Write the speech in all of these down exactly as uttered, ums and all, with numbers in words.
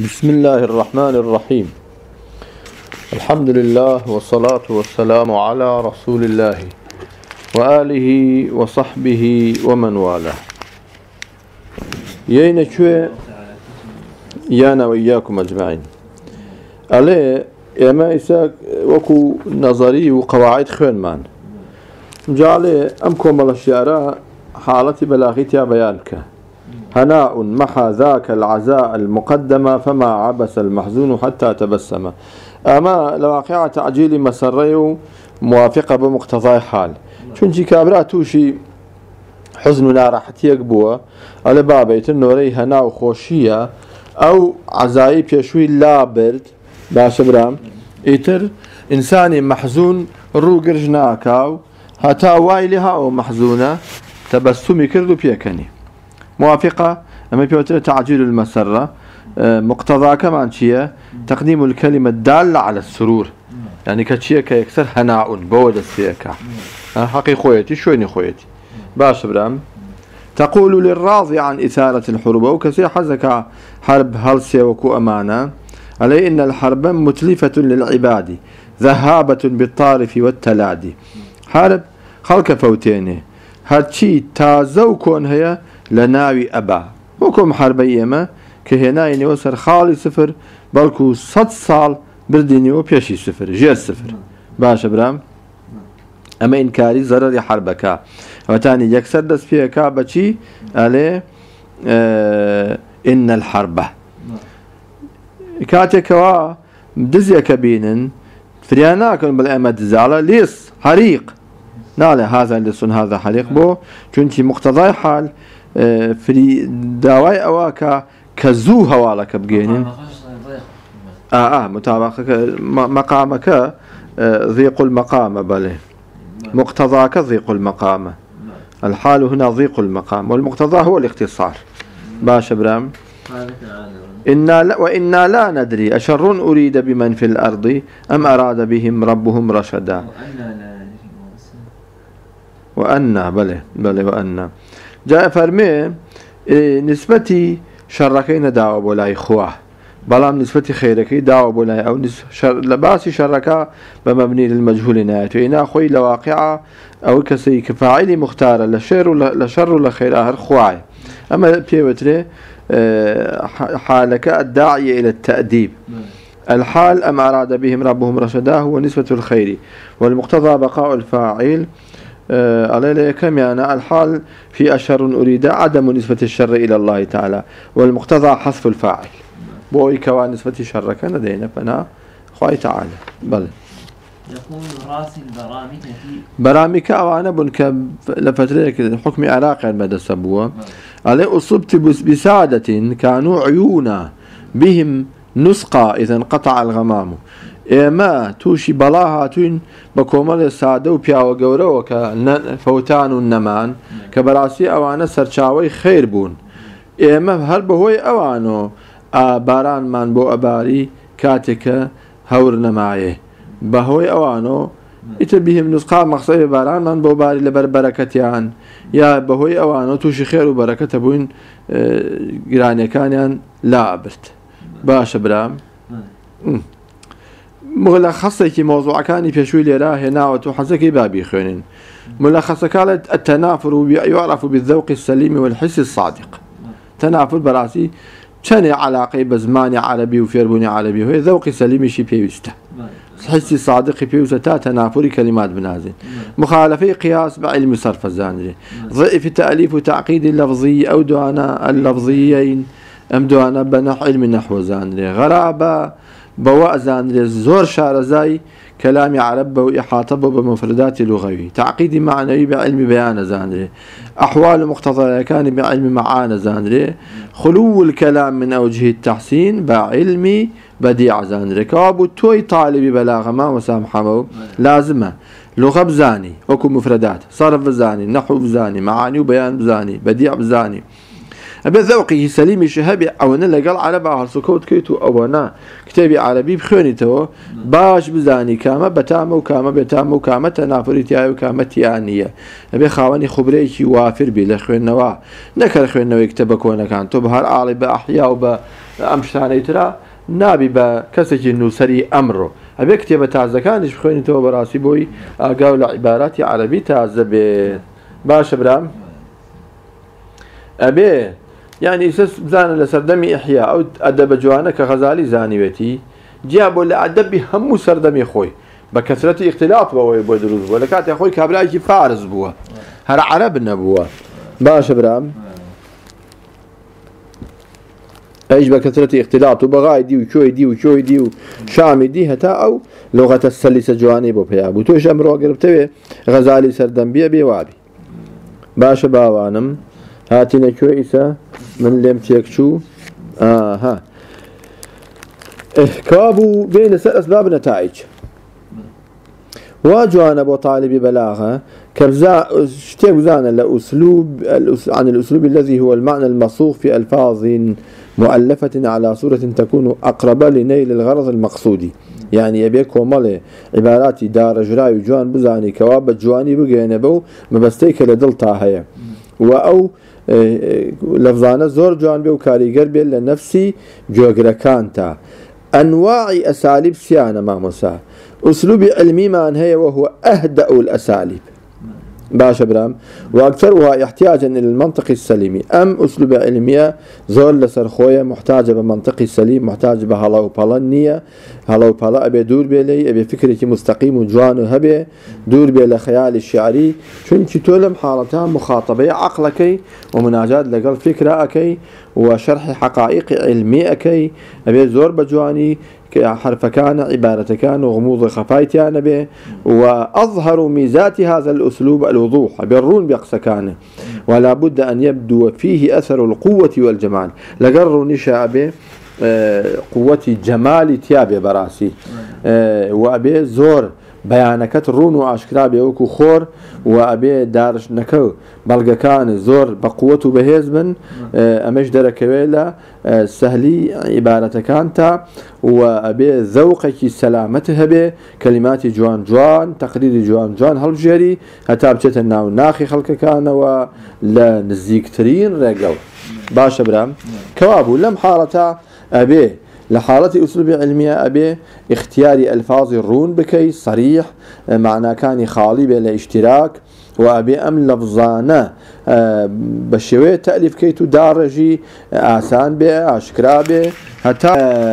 بسم الله الرحمن الرحيم. الحمد لله والصلاة والسلام على رسول الله وآله وصحبه ومن والاه. يين شوي يانا وإياكم أجمعين. عليه يما إساك وكو نظري وقواعد خوين مان جعله أمكم بالشعراء حالتي بلاغتها بيانك. هناء محى ذاك العزاء المقدمة فما عبس المحزون حتى تبسم. أما لواقع تعجيل مسري موافقة بمقتضى حال چونكي كابرا توشي حزننا راحتي يقبوه على بابيت النوري هناء خوشية أو عزائي بيشوي لا برد باش برام إيتر إنساني محزون رو قرجناكاو هتا وايلها أو محزونة تبسمي كردو بيكني موافقة. أما بيوتر تعجيل المسرة مقتضى كمان شيء تقديم الكلمة الدالة على السرور يعني كشيء كيكسر هناء بود السيكا حقي خويتي شويني خويتي باش برام. تقول للراضي عن إثارة الحروب وكسي حزك حرب هلسيا وكو أمانة علي إن الحرب متلفة للعباد ذهابة بالطارف والتلادي. حرب خلق فوتيني هرشي تازو كون هي لناوي أبا وكم حربية ما كهناي نوسر خالي صفر بلكو صد صال برديني وبيشي صفر جير صفر باش برام. أما إنكاري ضرر حربك وتاني يكسر دس فيها كابتشي عليه اه إن الحرب كاتكوا دزيا كبينن فرياناكن بالأمد زعلة ليس حريق ناله هذا لسون هذا حريق بو چونكي مقتضى حال في داواي أواكا كزو هوالك بجينين آه آه مطابقك مقامك ضيق المقام بله مقتضاك ضيق المقام. الحال هنا ضيق المقام والمقتضى هو الاختصار باش برام. إنا لا وإنا لا ندري أشر أريد بمن في الأرض أم أراد بهم ربهم رشدا. وأنا بله بله وأنا جاء فرمي نسبتي شركين دعوة بولاي خواه بلام نسبتي خيركي دعوة بولاي أو شر لباسي شركا بمبني للمجهول نهايته إنا أخوي لواقعة أو كسي كفاعلي مختارة لشر لشر لخير أهر خواي. أما بيوتري حالك الداعية إلى التأديب. الحال أم أراد بهم ربهم رشدا هو نسبة الخير والمقتضى بقاء الفاعل عليه كم يعني الحال في أشر أريد عدم نسبة الشر إلى الله تعالى والمقتضى حذف الفاعل بوي كوان نسبة الشر كان دينا فنا خوي تعالى بل يقول راسي البرامكة برامكة أوانا بنك لفترة حكم عراقي المدى سبوة عليه أصبت بسادة كانوا عيونا بهم نسقى إذا انقطع الغمام. إما توشي بلاها تون بكومل السادة وبيا وجورا وكفوتان النمان كبراسي أوانا سرشاوي خير بون. إما هل بهوي أوانو باران من بو أباري كاتك هور نمايه بهوي أوانو إتبهم نسقى مقصد باران من بو باري لبر بركتيان يا بهوي أوانو توشي خير وبركة بون جراني كانيان لا أبرت باش برام. ملخصة كي موضوع كان يشوي لي راه هنا وتحسك بابي خينين ملخصة كانت التنافر يعرف بالذوق السليم والحس الصادق. تنافر براسي كان علاقة بزمان عربي وفيربوني عربي وهي ذوق سليم شي بيوسته حس صادق بيوسته تنافر كلمات بنازل مخالفة قياس بعلم صرف الزانري ضعف تأليف وتعقيد اللفظي أو دوانا اللفظيين أم دوانا بنح علم نحو زانري غرابة بواء زانري زور شارزاي كلام عرب وإحاطة بمفردات لغوي تعقيد معنوي بعلم بيان زانري أحوال مقتضى كان بعلم معاني زانري خلو الكلام من أوجه التحسين بعلم بديع زانري كوابو توي طالب بلاغة ما وسامحه لازمة لغة بزاني وكو مفردات صرف بزاني نحو بزاني معاني وبيان بزاني بديع بزاني أبي ذوقي سليم شهابي أو أنا لقال عرب على سكوت كيتو أو أنا كتابي عربي بخوني تو باش بزاني كاما بتامو كاما بتامو كاما تنافرتي وكاما تيانية أبي خواني خبريكي وافر بي لخوين نوا نكر خوين نوا يكتبك وانا كان تبهر عالي بأحياء وبأمشتاني ترى نابي بكسك إنه سري أمره أبي كتابة تعزة كانش بخوني تو براسي بوي قول عباراتي عربي تعزة باش برام أبي يعني إساس زان لسردمي إحياء أو أدب جوانا كغزالي زانيوتي جابوا لأدب هم سردمي خوي بكثرة اختلاط بوي بودروز ولا كات يا خوي كابلاي فارس بوا هر عرب نبوا باش برام ايش بكثرة اختلاط وبغاي دي وشوي دي وشوي دي وشامي دي هتا او لغة السلسة جواني بو بيابو توش امرو قربتوي غزالي سردمبيا بيوابي باش باوانم هاتينا كويسة من لم تيكشو آه ها كابو بين أسباب نتائج واجوانا أبو طالب بلاغة كرزا شتيك زانا لأسلوب عن الأسلوب الذي هو المعنى المصوغ في ألفاظ مؤلفة على صورة تكون أقرب لنيل الغرض المقصودي يعني يبيك ومالي عباراتي دار جراي وجوان بزاني كواب جواني بقينا بو مبستيك لدلتا هيا وأو لفظانا زور جوان بي وكاريگر بي لنفسي جوغركانتا أنواع أساليب سيانة ماموسا أسلوب علمي ما هي وهو أهدأ الأساليب باشا برام وأكثرها احتياجا إلى المنطق السليمي أم أسلوب علمية زول لسرخوية محتاجة بمنطق السليم محتاجة بهلاو بالنية هلاو بالا أبي دور بيلي أبي فكرة مستقيم وجوان وهبي دور بيلي خيال الشعري شنك تولم حالتها مخاطبة عقلكي ومناجات لقل فكرة أكي وشرح حقائق علمية أكي أبي زور بجواني حرف كان عبارة كان وغموض خفايتيان به وأظهر ميزات هذا الأسلوب الوضوح بالرون بيقص كان ولا بد أن يبدو فيه أثر القوة والجمال لقروا نشاء به قوة جمال تيابي براسي وأبي زور بيانكت رون وأشكرا بيوكو خور وأبي دارش نكو بلغا كان زور بقوته بهزبن أمش دركويلا سهلي عبارة كانتا وأبي ذوقك سلامتها به كلمات جوان جوان تقرير جوان جوان هل جري هتابجت الناو ناخي خلق كان ولا نزيكترين رقو باش برام كوابو لم حالتا أبي لحالة أسلوب علمية أبي اختيار ألفاظ الرون بكي صريح معنى كان خالي بلا اشتراك وأبي أم لفظانا بشوية تأليف كيتو دارجي آسان به أشكرا به حتى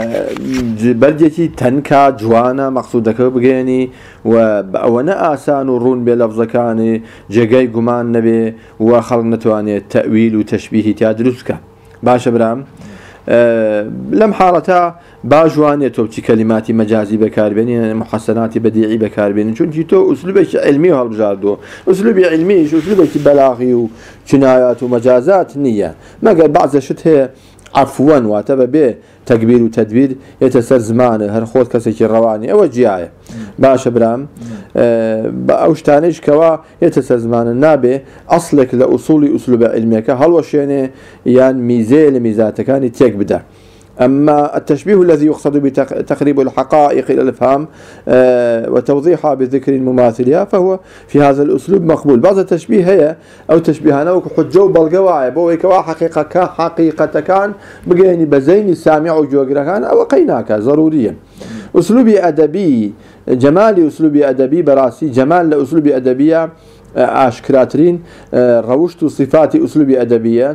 بلدتي تنكا جوانا مقصودك بغيني وأنا آسان ورون بلفظ كان جاقاي قمان نبي وخلق نتواني التأويل وتشبيه تادرسك باشا برام أه لم حالتها باجوانية توبتي كلمات مجازي بكاربين محسنات بديعي بكاربين چونكي تو أسلوبك علمي وهالبجاردو أسلوبي علمي أسلوبك بلاغي وجنايات ومجازات نية ما قال بعض الشت هي عفوا واتبع به تكبير وتدبير يتسر زمانه هر خود كسيك الرواني أو جياية باش برام أه أوشتانيش كوا يتسر زمانه نابي أصلك لأصول أسلوب علميك هل وشيني يعني ميزي لميزاتك كان تيك بدا أما التشبيه الذي يقصد بتقريب الحقائق إلى الإفهام أه وتوضيحها بذكر مماثلها فهو في هذا الأسلوب مقبول. بعض التشبيه هي أو تشبيه أنا وحجو بالقواعب وكوا حقيقة كحقيقة كان بقيني بزيني سامع وجوجرا كان أو قيناك ضروريا. أسلوبي أدبي جمالي أسلوبي أدبي براسي جمال لأسلوبي أدبية آشكراترين روشت صفات أسلوبي أدبية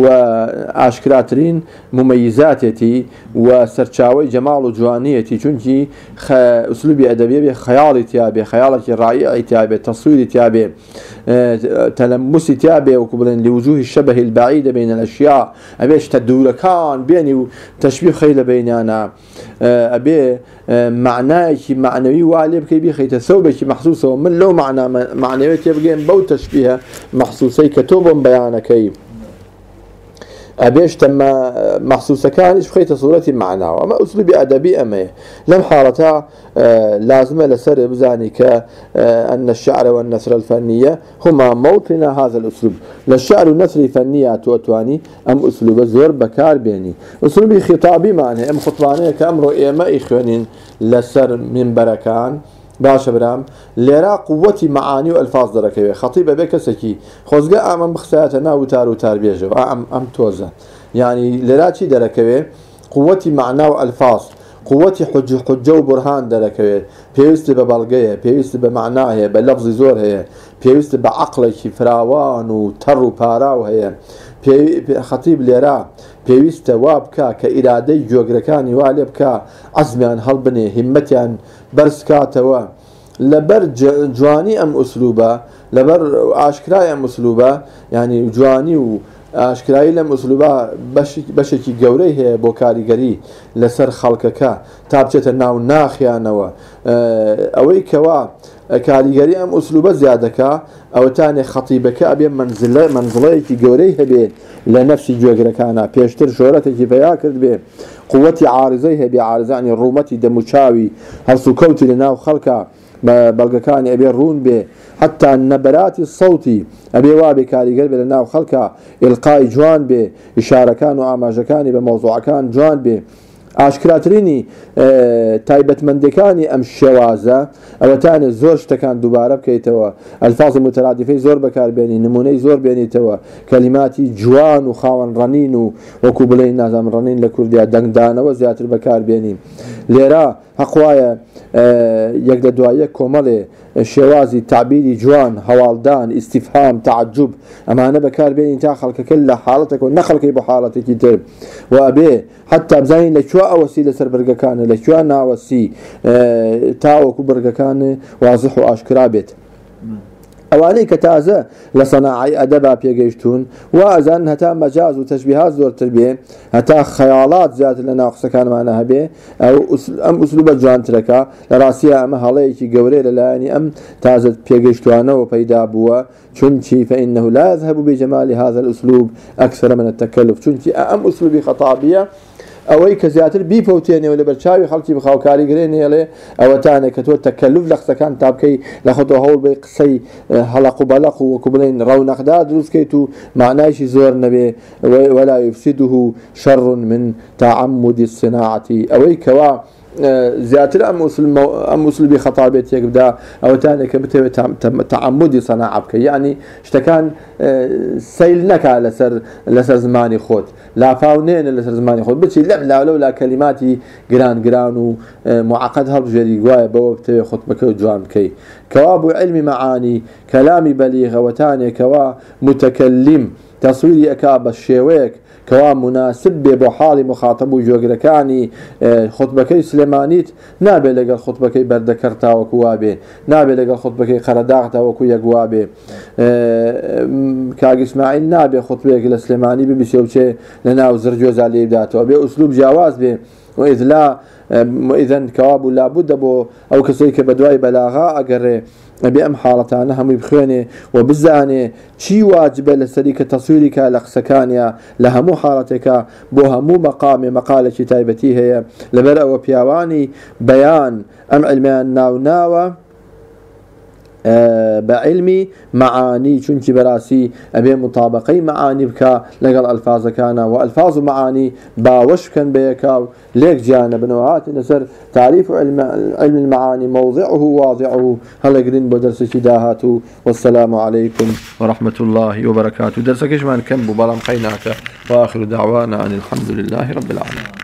وآشكراترين مميزاتي وسرچاوي جمال وجوانيتي چونكي أسلوبي أدبية خيالي تيابي خيالك رائع تيابي تصوير تيابي تلمس تيابي وكبرين لوجوه الشبه البعيدة بين الأشياء أبيش تدور كان بيني تشبيه خيل بيننا أبي معناك معنوي والب كي بيخي تثوبك محسوسة ومن لو معنى معنوي تبقين بو تشبيه محسوسي كتوب بيانكي أبيش تم مخصوص كانش بخيت صورة معناه أما أسلوب أدبي أما لم حالتها لازم لسر بزاني كأن الشعر والنثر الفنية هما موطن هذا الأسلوب للشعر والنثر الفنية توتواني أم أسلوب زور بكار بيني أسلوب خطابي معناه أم خطبانية كأمر إيما إخوانين لسر من بركان باش برام لرا قوتي معاني والفاظ دركوي خطيب بك سكي خزقا ام بخساتنا وتار وتار بيجو ام ام توزا يعني لرا شي دركوي قوتي معنى والفاظ قوتي حج حجه وبرهان دركوي بيست ببلغيه بيست بمعناه بلفظ زور هي بيست بعقلك فراوان وتر وباراو هي خطيب لرا بيست وابكا كإرادة جوغركاني والبكا عزمان هلبني همتيان برسكاتوا لبر جواني ام اسلوبه لبر اشكراي ام اسلوبه يعني جواني و اشكراي لم اسلوبه باش باشكي گوري هي بو كاريگري لسر خلقك تابچه ناو ناخيانوا اوي كوا كاريگري ام اسلوبه زيادك او تاني خطيبك ابي منزله منزله كي گوري هبه لنفسي جوغركانا بيشتر شهرتك فيا كرد به قوتي عارضيه بعارضه يعني الرومتي دمشاوي هرسو كوتي لنا خلقه بلغكان ابي رون به حتى النبرات الصوتي ابي وابي كاريگر لنا خلقه القاء جوان به اشاره كان واماج كان بموضوع كان جوان به اشكراتريني اه تايبت مندكاني ام شوازه او تاني زور شتكان دوباره بكيتوا الفاظ مترادفه زور بكار بيني نموني زور بيني توا كلماتي جوان وخاون رنين وكوبلين نازم رنين لكرديا دندانه وزياتر بكار بيني ليرا حقوايا اه يقدر دوايه كومله شوازي تعبيري جوان هوالدان استفهام تعجب اما انا بكار بيني تا خلق كل حالتك ونخلق بحالتك كتاب وابي حتى بزين لشو وسيله سر برغكان لشو انا وسي اه تاو كبرغكان واضح واشكرا بيت اواني كتازه لصناعي ادبا بيجيشتون وازن هتا مجاز وتشبيهات زور تربيه هتا خيالات ذات لنا قصكان معناها به او ام اسلوب جوان تركا لراسيه ام هليكي غوري لاني ام تازه بيجيشتوانا وبيدا بوا چونكي فانه لا يذهب بجمال هذا الاسلوب اكثر من التكلف چونكي ام اسلوبي خطابيه اوي كزياتر بيفوتيني ولا برشاوي خلقي بخاو كاريگريني له او تاني كتو تكلف لخص كان تابكي لخطو هول بي قصي حلق بلق وكبلين رونق دا دروس كيتو معناش زور نبي ولا يفسده شر من تعمد الصناعه اوي كوا زياتر ام مسلم ام مسلمي خطابتي يبدا او تاني كبت تعمدي صناعه يعني اشتكان سيلنك على سر لسر زماني خود لا فاونين لسر زماني خود بتشي لا لولا كلماتي جران جران ومعقد هرب جري جواي بوقت خطبك جوان كي كواب علمي معاني كلامي بليغ وتاني كوا متكلم تصويري اكاب الشيويك كوا مناسب بو حال مخاطب وجوغركاني خطبكي سليمانيت نابي لقى خطبكي بردكرتا وكوابي نابي لقى خطبكي قرداغتا وكو يقوابي كاق اسماعيل نابي خطبكي لسليماني ببسيوشي لناو زرجوز عليه بداتو بي اسلوب جواز بي واذ لا اذا كواب لابد بو او كسيك بدواي بلاغا اقر بأم حالتانا هم بخيني وبزاني شي واجب لسريك تصويرك لقسكانيا لهمو حالتك بو همو مقام مقالة تايبتي هي لبرأ وبياواني بيان أم علمان ناو ناوى أه بعلمي معاني چونك براسي أبي مطابقي معاني بكا لقل ألفاظ كان وألفاظ معاني باوش كان بيكاو ليك جانا بنوعات نسر تعريف علم, علم المعاني موضعه واضعه هلا قرين بدرس شداهاته والسلام عليكم ورحمة الله وبركاته درسك إيش ما نكمل بلام قيناك وآخر دعوانا أن الحمد لله رب العالمين.